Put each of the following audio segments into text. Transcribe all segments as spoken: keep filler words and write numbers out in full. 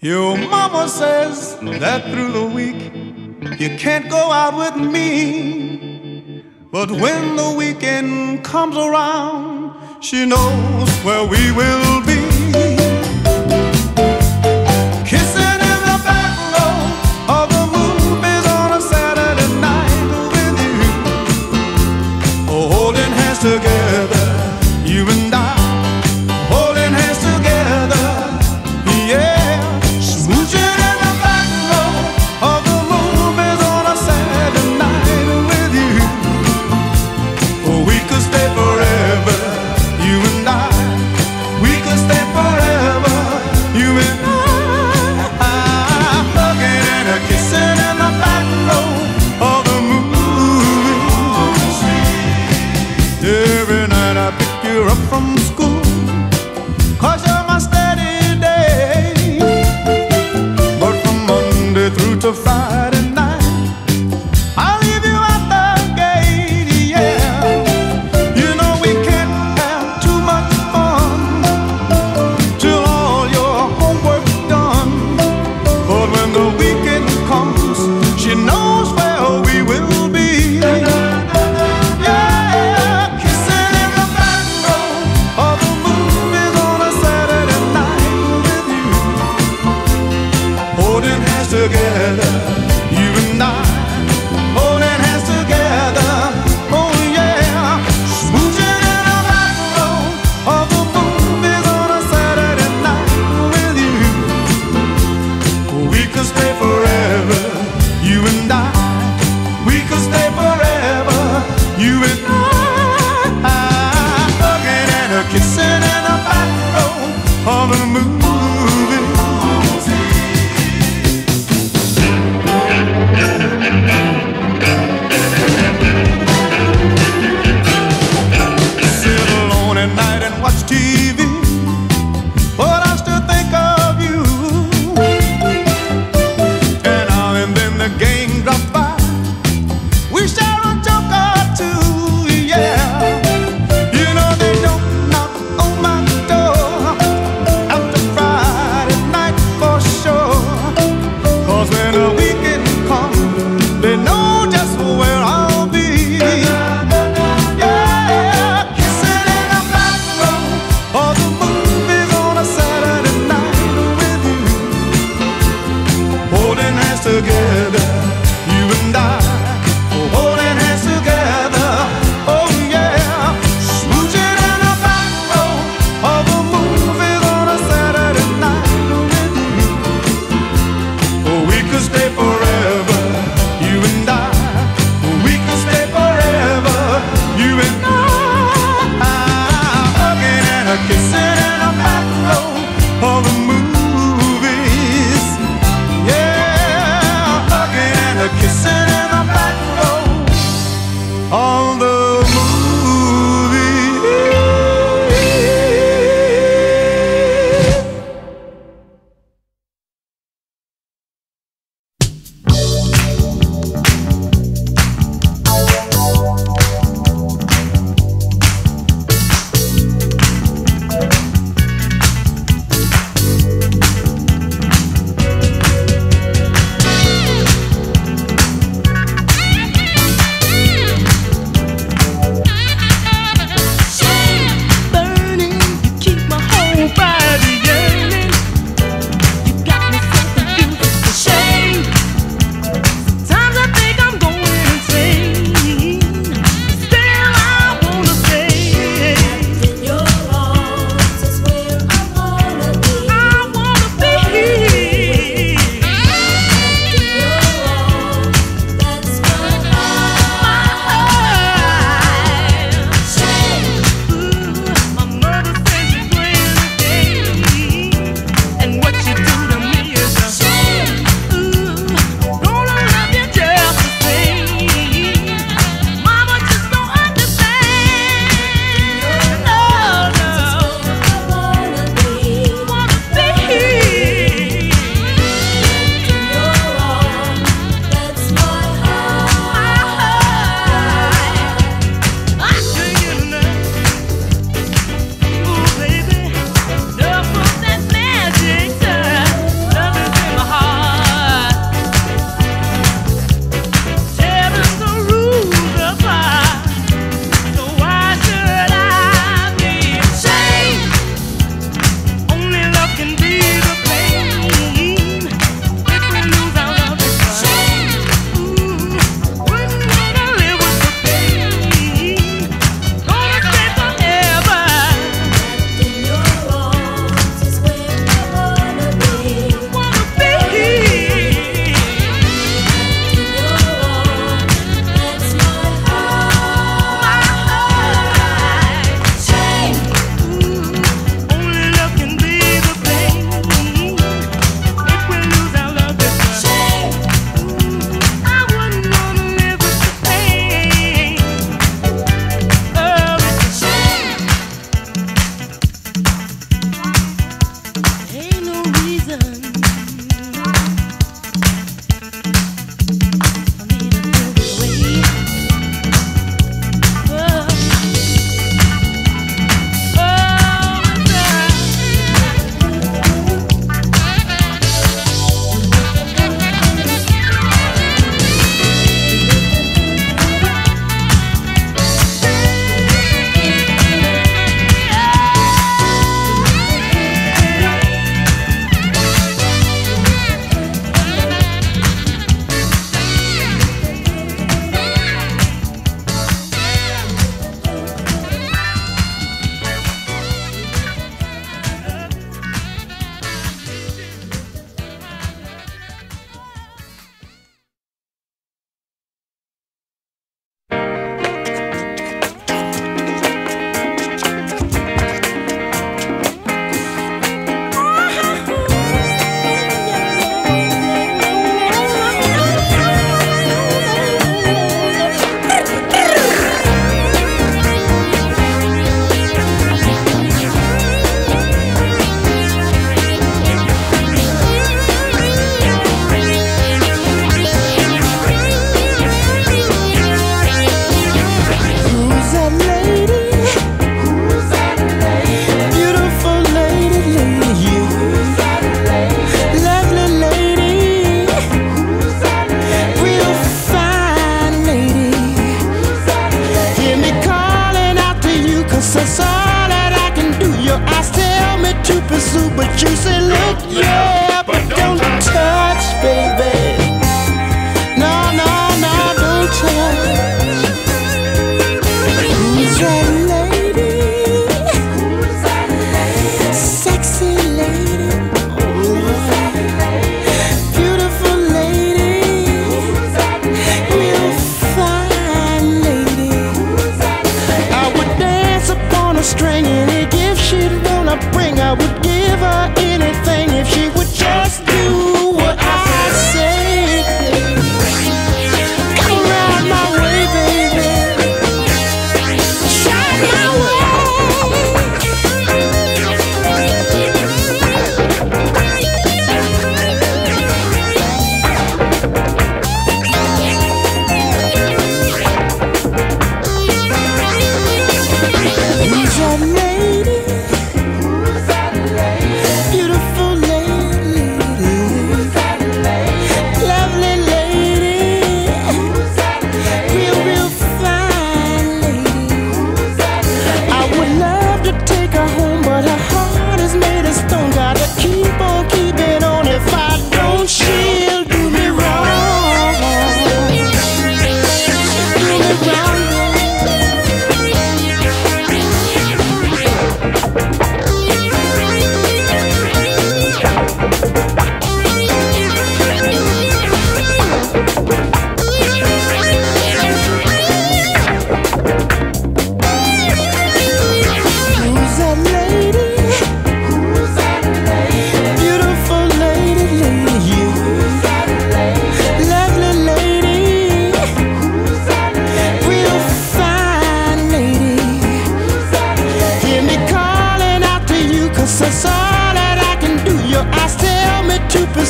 Your mama says that through the week you can't go out with me, but when the weekend comes around, she knows where we will be. Kissing in the back row of the movies on a Saturday night with you, oh, holding hands together, you and I, holding hands together, yeah. Smooching in the back row of the movies on a Saturday night with you, oh, we could stay forever, you and I. We could stay forever, you and I. Hugging and a kissing in the back row of the movies. Every night I pick you up from school, 'cause you're my steady day. But from Monday through to Friday night, I'll leave you at the gate, yeah. You know we can't have too much fun till all your homework's done. But when the weekend comes, she knows where we will be. Yeah, kissing in the back row of the movies on a Saturday night with you, holding hands together, you and I, holding hands together, oh yeah. Smooching in the back row of the movies on a Saturday night with you, we could stay forever, you and I. We could stay forever, you and I. Hugging and a kissing in the back row of the movies. Sit alone at night and watch T V, but I still think of you. And now and then the gang drops by, we share a joke or two, yeah. You know they don't knock on my door after Friday night for sure, 'cause when the weekend comes, they know just where I'll be. Yeah, kissing in the back row of the movies on a Saturday night with you, holding hands together, you and I, holding hands together, oh yeah. Smooching in the back row of the movies on a Saturday night with you, oh, we could stay forever, you and I. We could stay forever, you and I. Hugging and a kissing in the back row of the movies, yeah. Hugging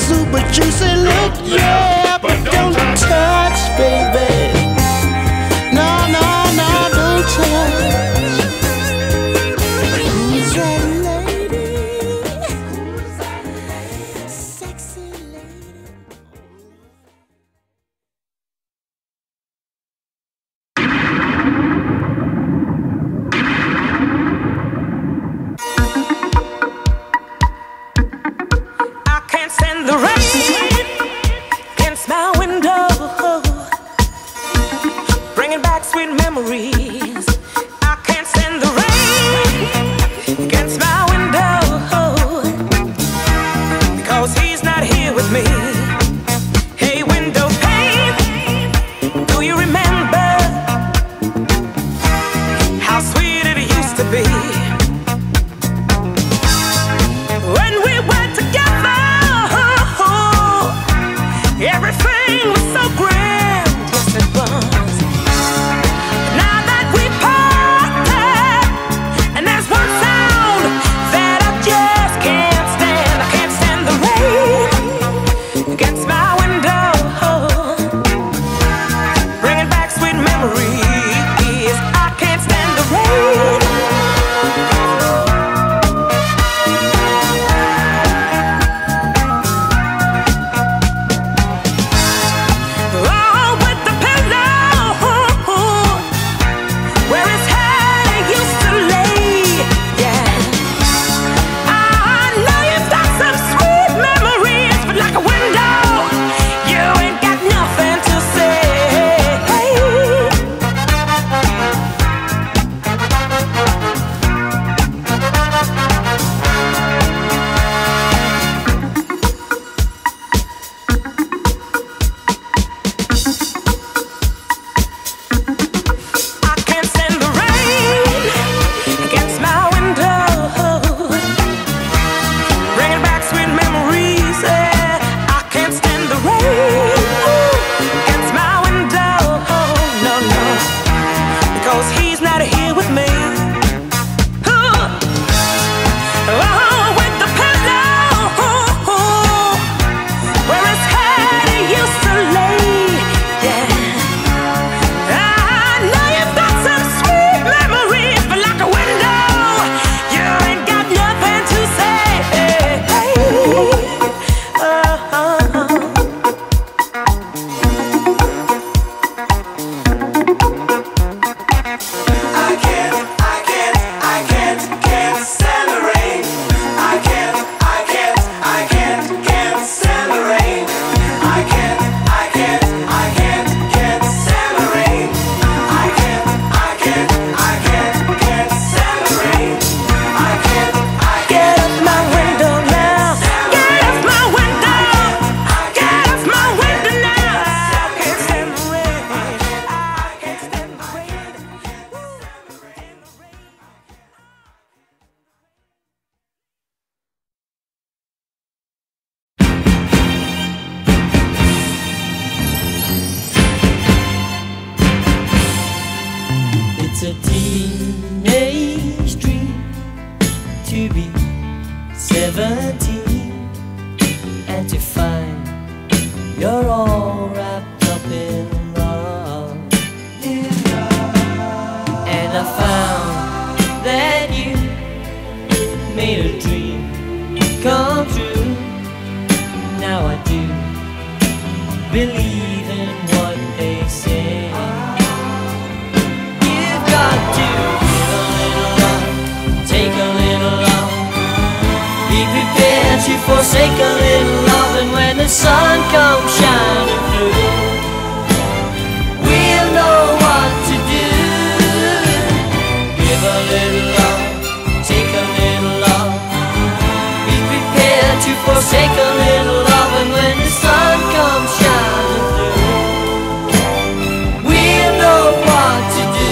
super juicy look, yeah, but don't touch, baby. No, no, no, don't touch. Who's that lady? Who's that sexy lady? I can't stand the rain against my window, bringing back sweet memories. I can't stand the rain against my window, because he's not here with me. Hey, window pane, do you remember how sweet it used to be? When we were together, everything was so grand, yes it was. Now that we parted, and there's one sound that I just can't stand. I can't stand the rain against my window, bringing back sweet memories. I can't stand the rain. It's a teenage dream to be seventeen and to find you're all wrapped up in love. And I found that you made a dream come true. Now I do believe in what they say. To forsake a little love, and when the sun comes shining through, we'll know what to do. Give a little love, take a little love. Be prepared to forsake a little love, and when the sun comes shining through, we'll know what to do.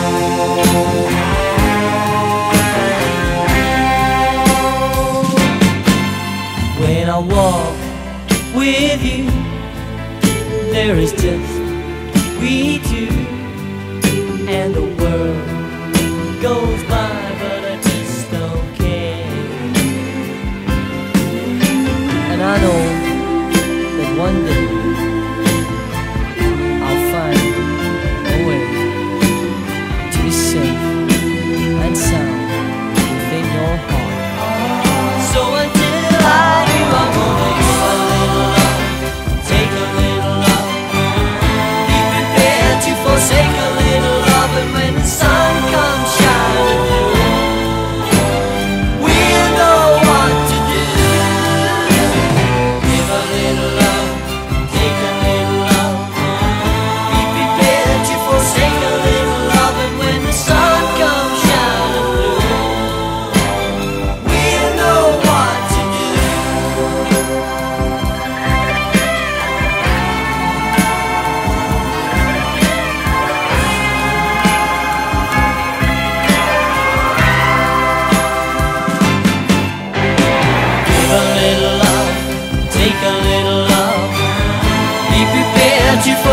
When I walk with you, there is just we two, and the world goes by, but I just don't care. And I know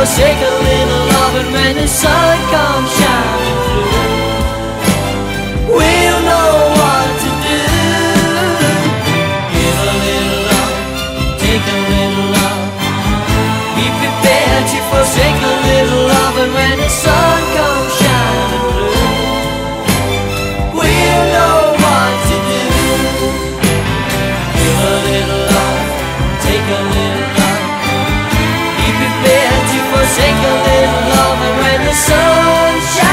forsake a little love, and when the sun comes shining through, we'll know what to do. Give a little love, take a little love, be prepared to forsake a little love, and when the sun comes shining through, we'll know what to do. Give a little love, take a little love, be prepared to forsake a little love, and when the sun shines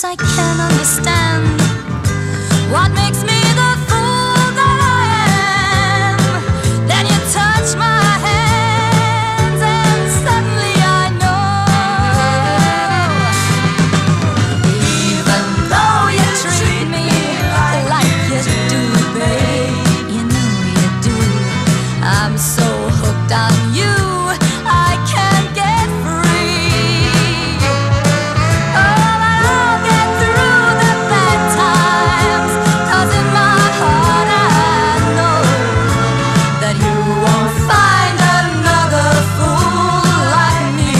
Sometimes I can't understand what makes me the fool that I am. Then you touch my hands and suddenly I know. Even though you treat me like you do, babe, you know you do. I'm so hooked on you, I can't get free. Oh, but I'll get through the bad times, 'cause in my heart I know that you won't find another fool like me.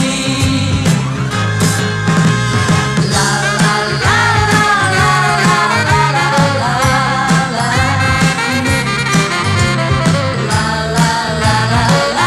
La la la la la la la la la la. La la la la la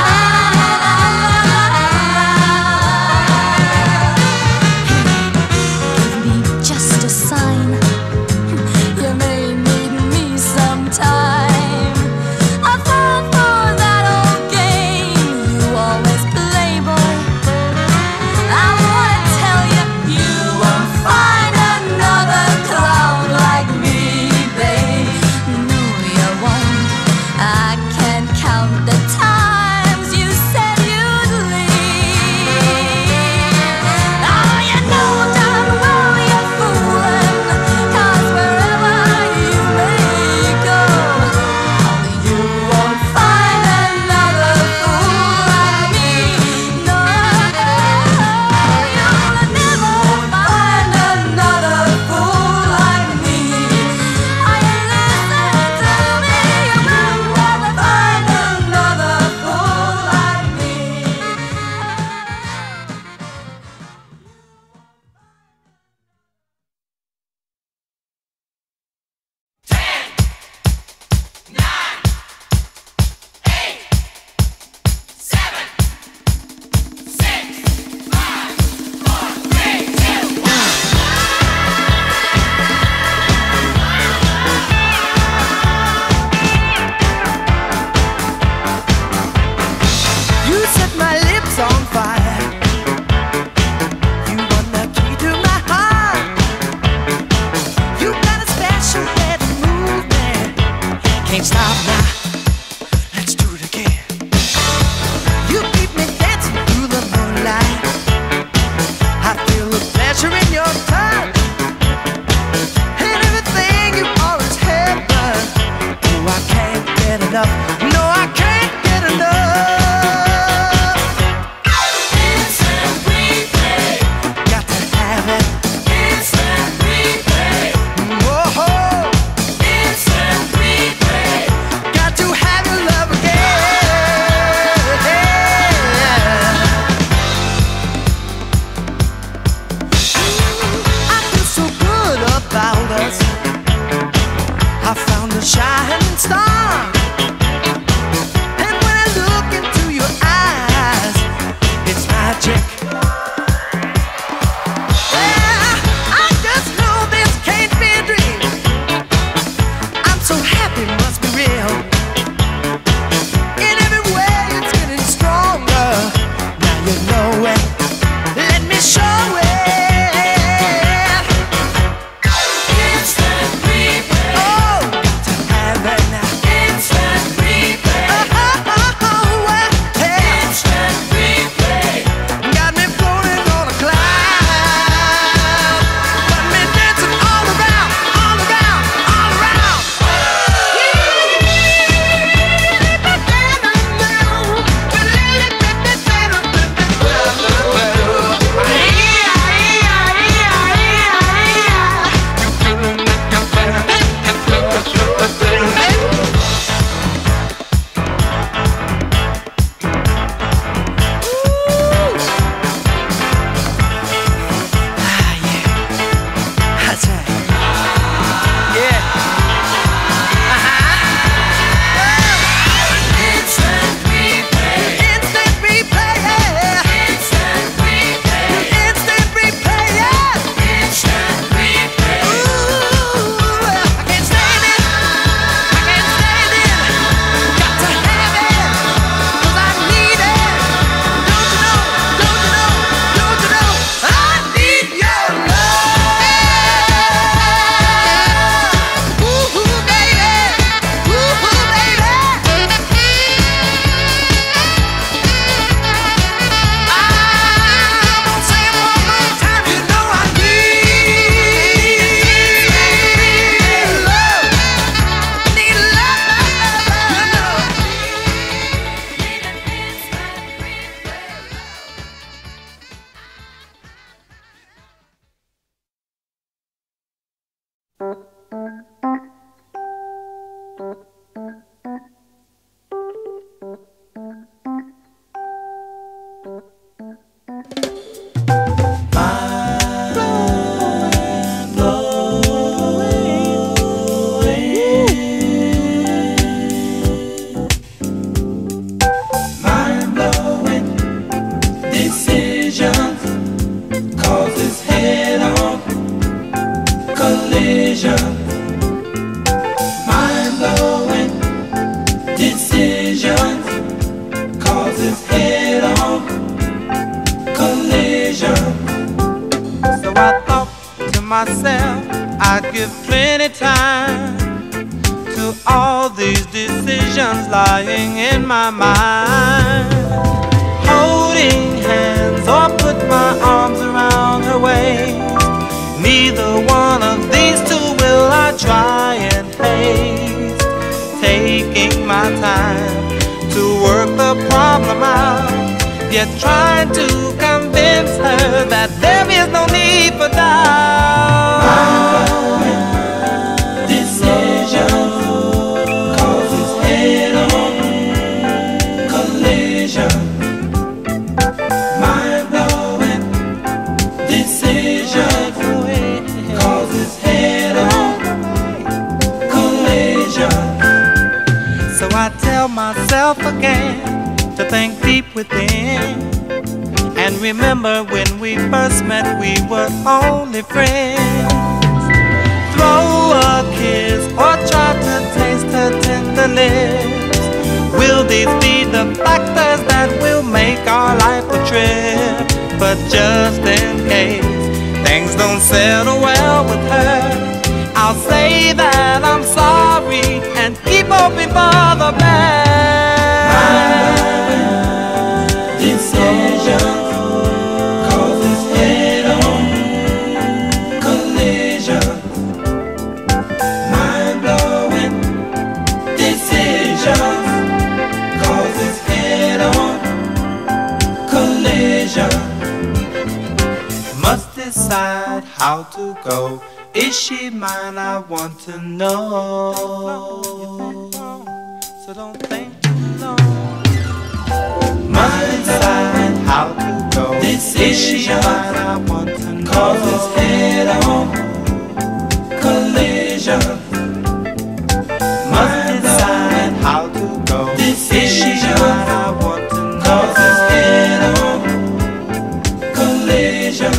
Give me just a sign. You may need me sometime. I fall for that old game you always play, boy. I wanna tll you, you won't find another clown like me, babe. No, you won't. I can't count the times you said you'd leave. Oh, you know darn well you're fooling, 'cause wherever you may go, you won't find another fool like me. No, you'll never find another fool like me. Are you listening to me? You will never find another fool like me. You set my lips on fire. You won the key to my heart. You got a special way to move me. Can't stop now. Let's do it again. You keep me dancing through the moonlight. I feel the pleasure in your touch. And everything you always have done. Oh, I can't get enough. No, I can't get enough. Instant replay, Got to have it. instant replay, Whoa, instant replay. got to have your love again. I feel so good about us. I found a shining star. And when I look into your eyes, it's magic. Yeah, I just know this can't be a dream. I'm so happy, must be real. In every way, it's getting stronger. Now you know it. Let me show it. Instant replay, Oh, got to have it now. instant collision, mind-blowing decisions, causes head-on collision. So I thought to myself, I'd give plenty time to all these decisions lying in my mind. Holding hands or put my arms around her waist, neither one of these two will I try and haste. Taking my time to work the problem out, yet trying to convince her that there is no need for doubt. Decision causes head-on collision. Mind-blowing decision causes head-on collision. So I tell myself again to think deep within, and remember when we first met we were only friends. Throw a kiss or try to taste her tender lips. Will these be the factors that will make our life a trip? But just in case things don't settle well with her, I'll say that I'm sorry and keep hoping for the best. Decision causes head-on collision. Mind-blowing decisions causes head-on collision. Must decide how to go. Is she mine? I want to know. So don't think too long. Must decide how to go. Is she mine? I want to know. Causes head-on collision. Must decide how to go. Is she mine? I want to know. Causes head-on collision.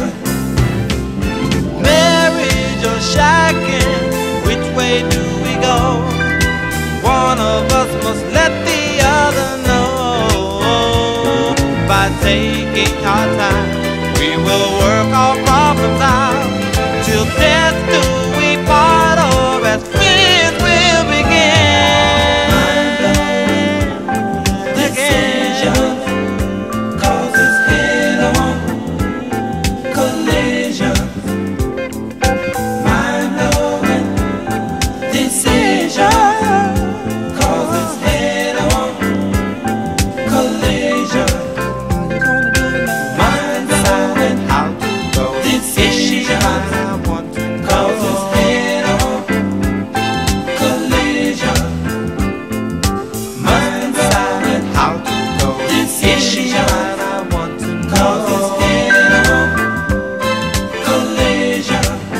Marriage or shagging, which way do we go? One of us must let the other know. By taking our time, we will work our problems out. Till death do we part, or as friends we'll begin. Decision causes head-on collision. Mind-blowing decision causes head-on collision. Mind-blowing how to go. Decision I want to causes head-on collision. Mind-blowing how to go. Decision I want to causes head-on collision.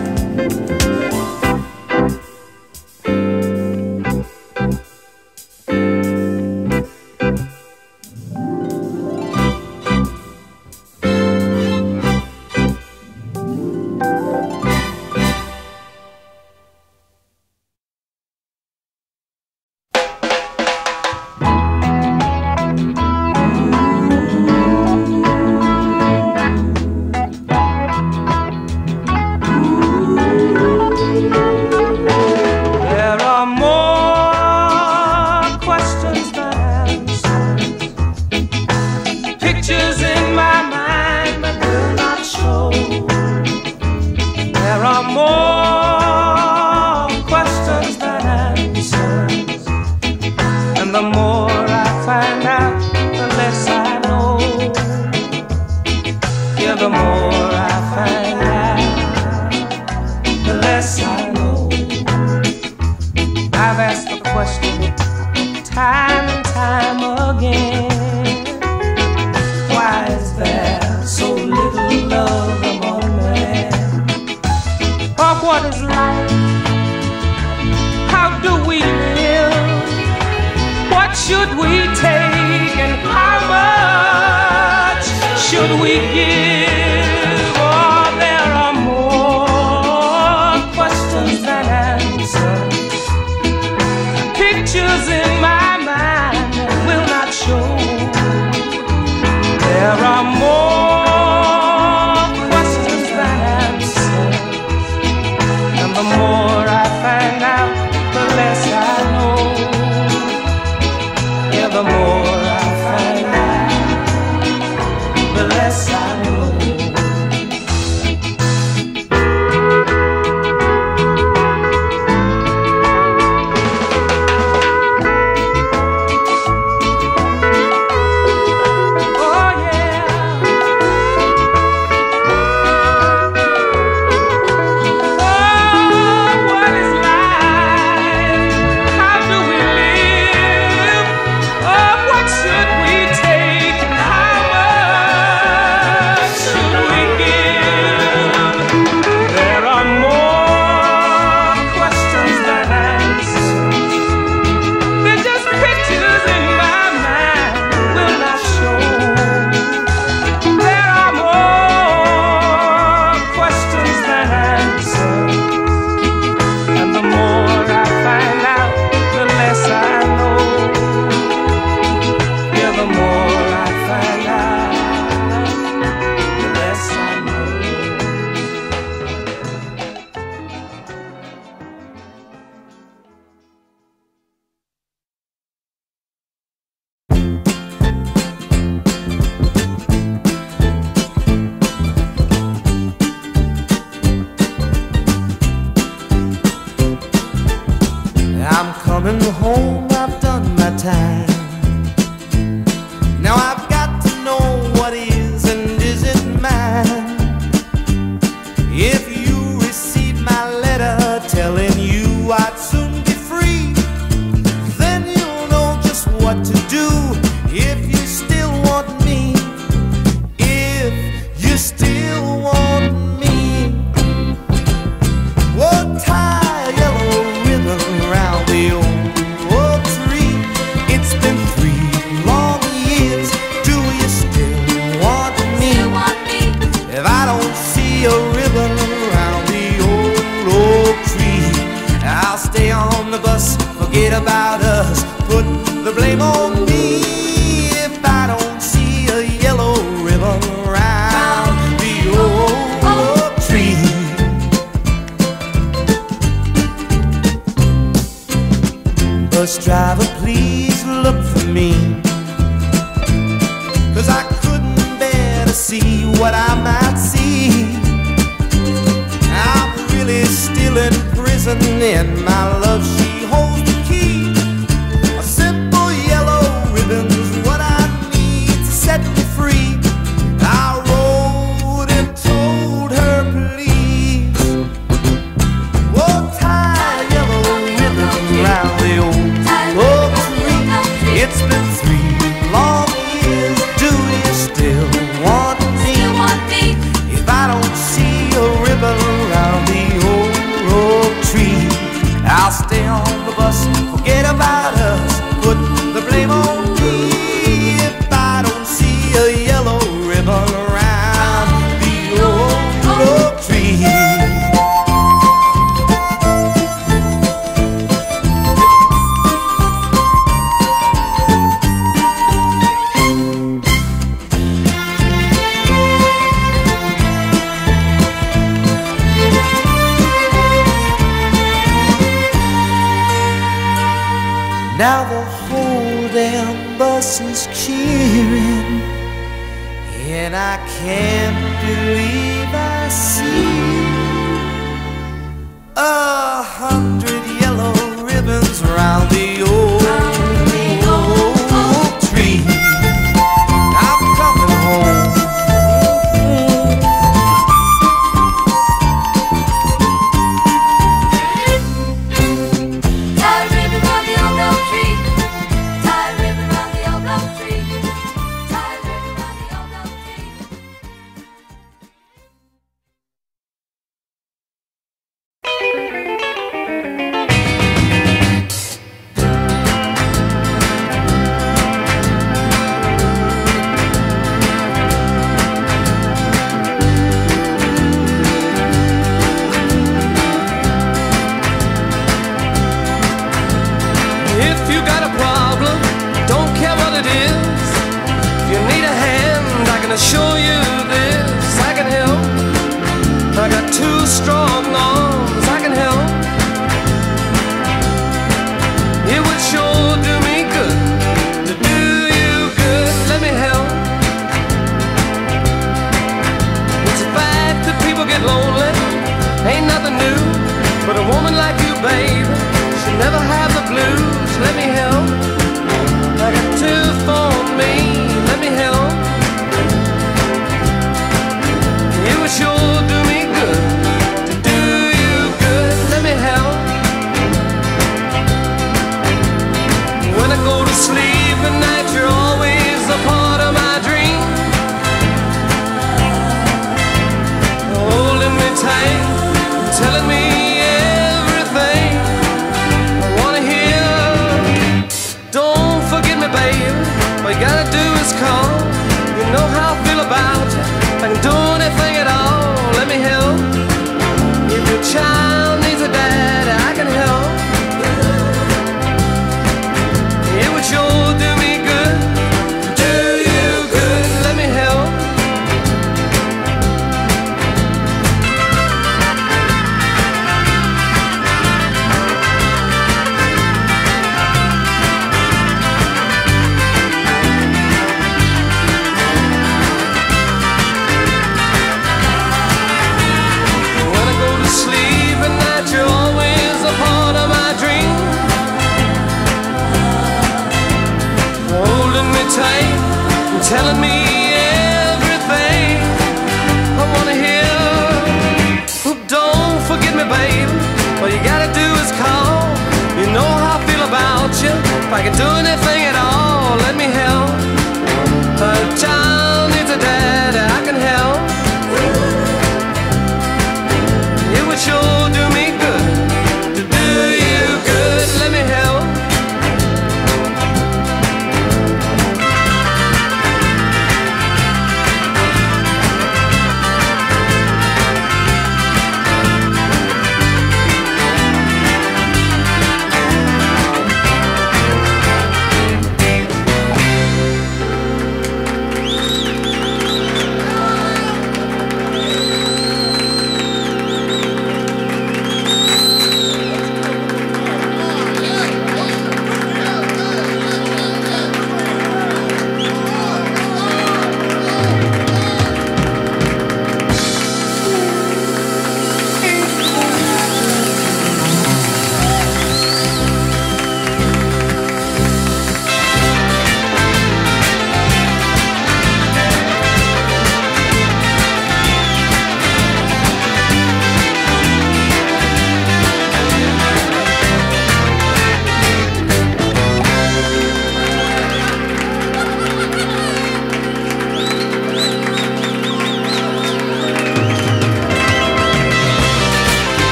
There are more questions than answers. Pictures in my mind but will not show. There are more questions than answers, and the more I find out, the less I know. Yeah, the more I find out, the less I know. I've asked the question time and time again. Why is there so little love among men? Or what is life? How do we live? What should we take and how much should we give? Oh, there are more questions pictures in my mind that will not show. There are more questions than answers, and the more I find out, the less I know. Yeah, the more I find out, the less I know. I'm coming home, I've done my time. Now I've got to know what is and isn't mine. If you receive my letter telling you I'd soon be free, then you'll know just what to do. If you still want me, if you still want me, oh, tie a yellow ribbon around the old oak tree. It's been three long years. Do you still want me? If I don't see a ribbon around the old oak tree, I'll stay on the bus, forget about us, put the blame on me. If I don't see a yellow ribbon around the old oak tree. Bus driver, please look for me, 'cause I couldn't bear to see what I might see. I'm really still in prison, and my love, she holds the key. A simple yellow ribbon's what I need to set me free. I wrote and told her, please, oh, tie a yellow ribbon around the old oak tree. It's been three long years. Do you still want me? If I don't see a ribbon around the old oak tree, I'll stay on the bus, forget about us, put the blame on me. If I don't see a yellow ribbon around the old oak tree. Now the whole damn bus is cheering, and I can't believe I see a hundred yellow ribbons around the old oak tree. I'm coming home. got two strong arms I can help. It would sure do me good to do you good. Let me help. It's a fact that people get lonely, ain't nothing new. But a woman like you, babe, should never have the blues. Let me help. I got two for me. Let me help. It would sure do me good to do you good. Let me help. When I go to sleep at night, you're always a part of my dream. Holding me tight, telling me everything I wanna hear. Don't forget me, babe. All you gotta do is call. You know how I feel about you. I can do anything at all. Let me help. If your child needs a dad, I can help. It would sure do me good, do you good. Let me help. When I go to sleep at night, you're always a part of my dream. Holding me tight and telling me everything I wanna hear. Oh, don't forget me, babe. All you gotta do is call. You know how I feel about you. If I can do anything at all, let me help. A child needs a dad, I can help. It would sure do me good to do you good. Let me help.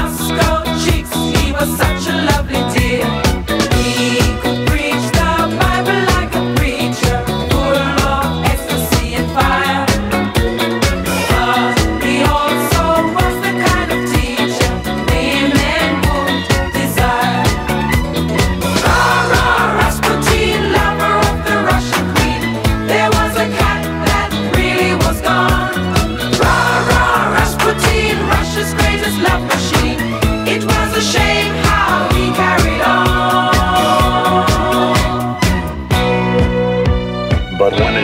Such a lovely dear. He could preach the Bible.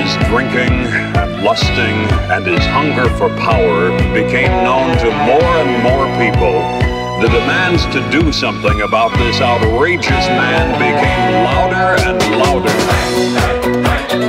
his drinking, lusting, and his hunger for power became known to more and more people, the demands to do something about this outrageous man became louder and louder.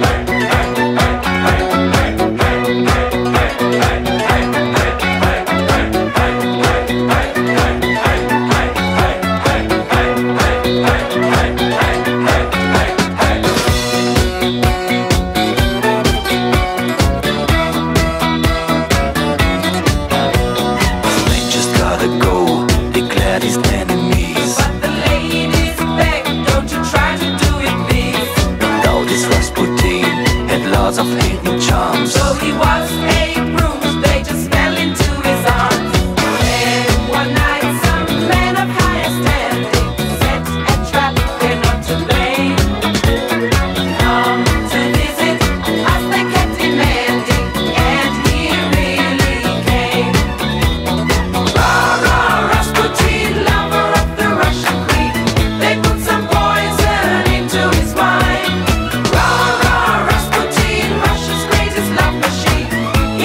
Of hidden charms. So he was a bruise, they just fell into his arms. And one night some man of higher standing set a trap, they're not to blame. Come to visit us, they kept demanding, and he really came. Rah, rah, Rasputin, lover of the Russian queen, they put some poison into his wine. Rah, rah, Rasputin, Russia's greatest love machine.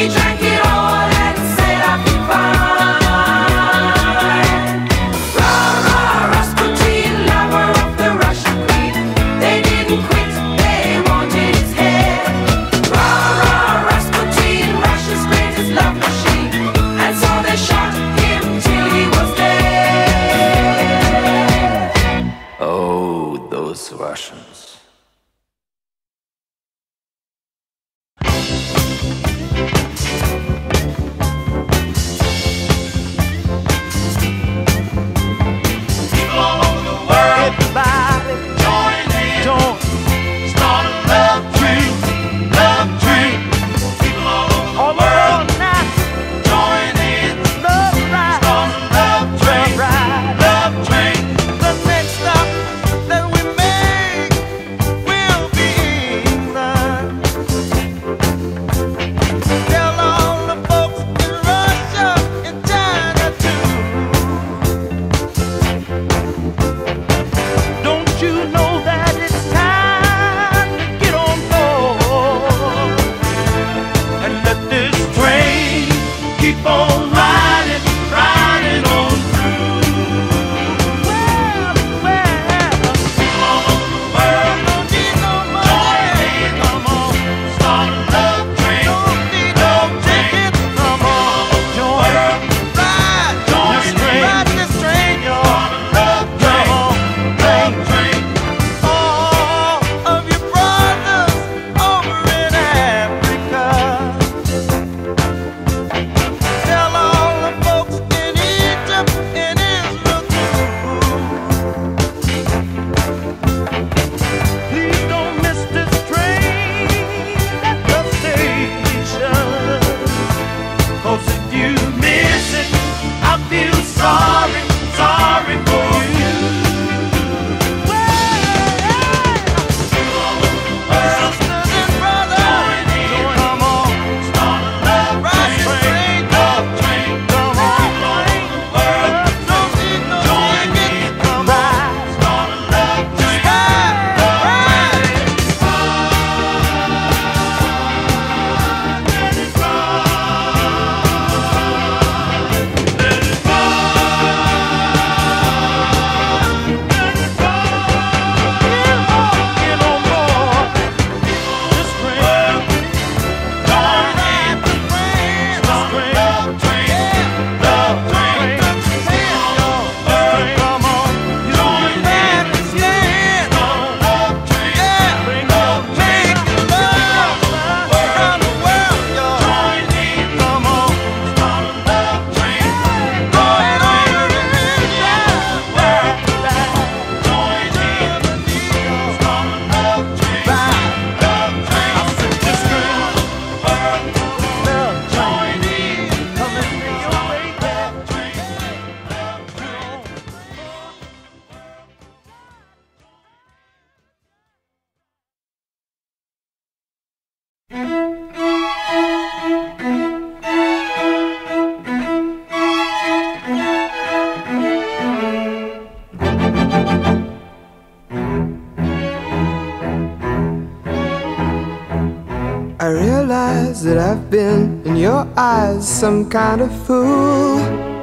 I realize that I've been in your eyes some kind of fool.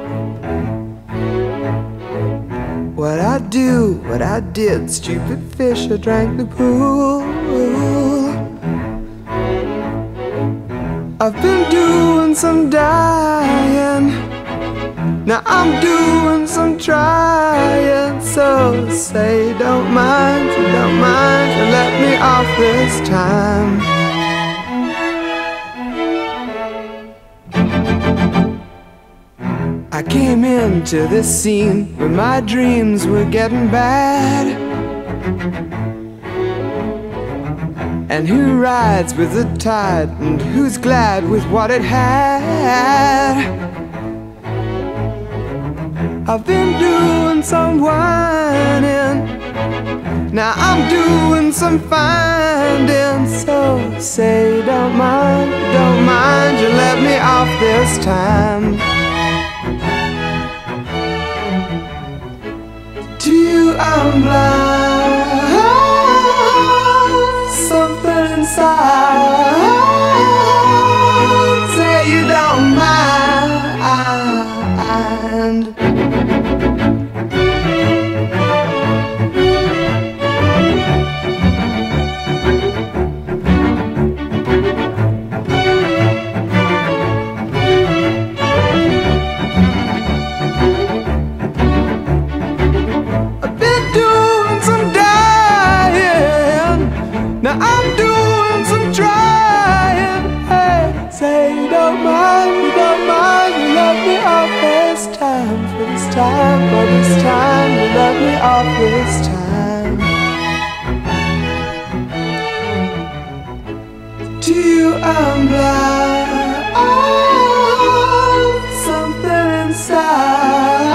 What I do, what I did, stupid fish, I drank the pool. I've been doing some dying, now I'm doing some trying. So say don't mind, you don't mind, you let me off this time. I came into this scene when my dreams were getting bad. And who rides with the tide, and who's glad with what it had? I've been doing some whining, now I'm doing some finding. So say don't mind, don't mind, you let me off this time. To you I'm blind, something inside say you don't mind. I've been doing some dying, now I'm doing some trying. Hey, say you don't mind, you don't mind, you let me off this time. For this time, for this time, you let me off this time. To you I'm blind, oh, something inside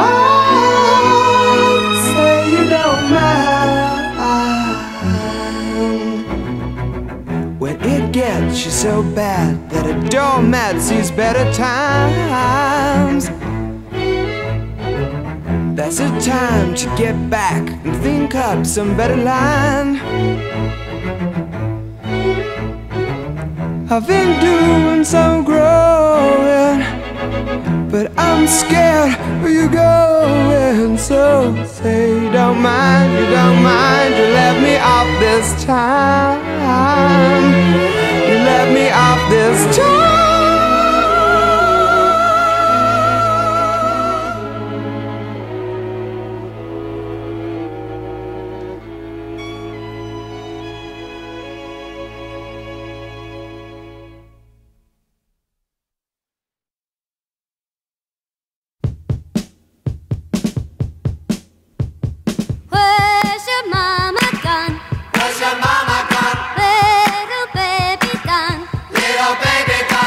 say you don't mind. When it gets you so bad that a doormat sees better times, that's the time to get back and think up some better line. I've been doing some growing, but I'm scared where you're going. So say you don't mind, you don't mind, you let me off this time. You let me off this time. Where's your mama gone? Where's your mama gone? Little baby gone. Little baby gone.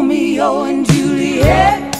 Romeo and Juliet.